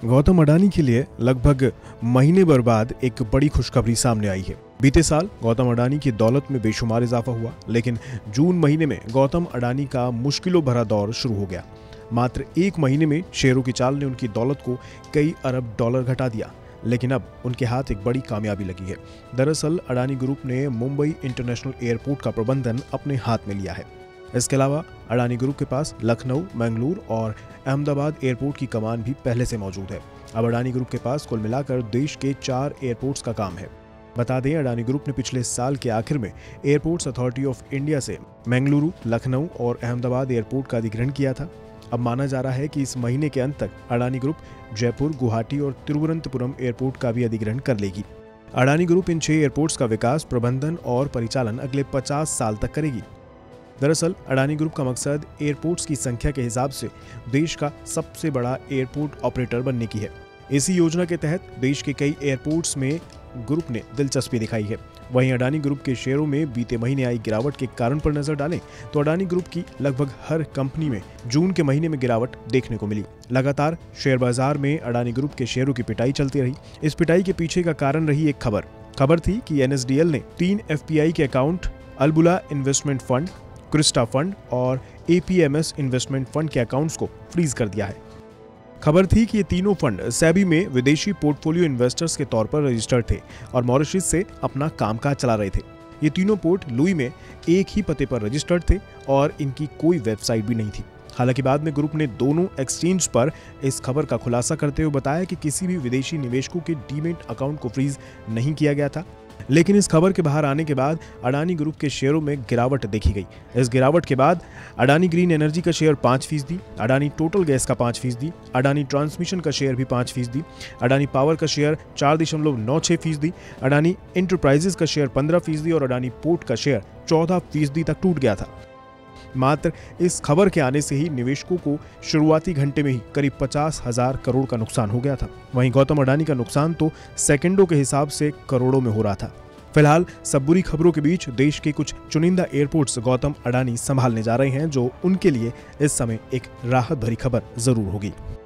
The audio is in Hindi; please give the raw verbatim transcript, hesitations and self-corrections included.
गौतम अडानी के लिए लगभग महीने भर बाद एक बड़ी खुशखबरी सामने आई है। बीते साल गौतम अडानी की दौलत में बेशुमार इजाफा हुआ, लेकिन जून महीने में गौतम अडानी का मुश्किलों भरा दौर शुरू हो गया। मात्र एक महीने में शेयरों की चाल ने उनकी दौलत को कई अरब डॉलर घटा दिया, लेकिन अब उनके हाथ एक बड़ी कामयाबी लगी है। दरअसल अडानी ग्रुप ने मुंबई इंटरनेशनल एयरपोर्ट का प्रबंधन अपने हाथ में लिया है। इसके अलावा अडानी ग्रुप के पास लखनऊ, मंगलुरु और अहमदाबाद एयरपोर्ट की कमान भी पहले से मौजूद है। अब अडानी ग्रुप के पास कुल मिलाकर देश के चार एयरपोर्ट्स का काम है। बता दें, अडानी ग्रुप ने पिछले साल के आखिर में एयरपोर्ट्स अथॉरिटी ऑफ इंडिया से मंगलुरु, लखनऊ और अहमदाबाद एयरपोर्ट का अधिग्रहण किया था। अब माना जा रहा है कि इस महीने के अंत तक अडानी ग्रुप जयपुर, गुवाहाटी और तिरुवनंतपुरम एयरपोर्ट का भी अधिग्रहण कर लेगी। अडानी ग्रुप इन छह एयरपोर्ट्स का विकास, प्रबंधन और परिचालन अगले पचास साल तक करेगी। दरअसल अडानी ग्रुप का मकसद एयरपोर्ट्स की संख्या के हिसाब से देश का सबसे बड़ा एयरपोर्ट ऑपरेटर बनने की है। इसी योजना के तहत देश के कई एयरपोर्ट्स में ग्रुप ने दिलचस्पी दिखाई है। वहीं अडानी ग्रुप के शेयरों में बीते महीने आई गिरावट के कारण पर नजर डालें तो अडानी ग्रुप की लगभग हर कंपनी में जून के महीने में गिरावट देखने को मिली। लगातार शेयर बाजार में अडानी ग्रुप के शेयरों की पिटाई चलती रही। इस पिटाई के पीछे का कारण रही एक खबर खबर थी कि एन एस डी एल ने तीन एफ पी आई के account Albula investment fund, Cresta fund और A P M S investment fund के अकाउंट्स को फ्रीज कर दिया है। खबर थी कि ये तीनों फंड सेबी में विदेशी पोर्टफोलियो इन्वेस्टर्स के तौर पर रजिस्टर्ड थे और मॉरिशस से अपना कामकाज चला रहे थे। ये तीनों पोर्ट लुई में एक ही पते पर रजिस्टर्ड थे और इनकी कोई वेबसाइट भी नहीं थी। हालांकि बाद में ग्रुप ने दोनों एक्सचेंज पर इस खबर का खुलासा करते हुए बताया कि किसी भी विदेशी निवेशकों के डीमेट अकाउंट को फ्रीज नहीं किया गया था। लेकिन इस खबर के बाहर आने के बाद अडानी ग्रुप के शेयरों में गिरावट देखी गई। इस गिरावट के बाद अडानी ग्रीन एनर्जी का शेयर पाँच फीसदी, अडानी टोटल गैस का पाँच फीसदी, अडानी ट्रांसमिशन का शेयर भी पाँच फीसदी, अडानी पावर का शेयर चार दशमलव नौ छह फीसदी, अडानी इंटरप्राइजेज का शेयर पंद्रह फीसदी और अडानी पोर्ट का शेयर चौदह फीसदी तक टूट गया था। मात्र इस खबर के आने से ही निवेशकों को शुरुआती घंटे में ही करीब पचास हजार करोड़ का नुकसान हो गया था। वहीं गौतम अडानी का नुकसान तो सेकंडों के हिसाब से करोड़ों में हो रहा था। फिलहाल सब बुरी खबरों के बीच देश के कुछ चुनिंदा एयरपोर्ट्स गौतम अडानी संभालने जा रहे हैं, जो उनके लिए इस समय एक राहत भरी खबर जरूर होगी।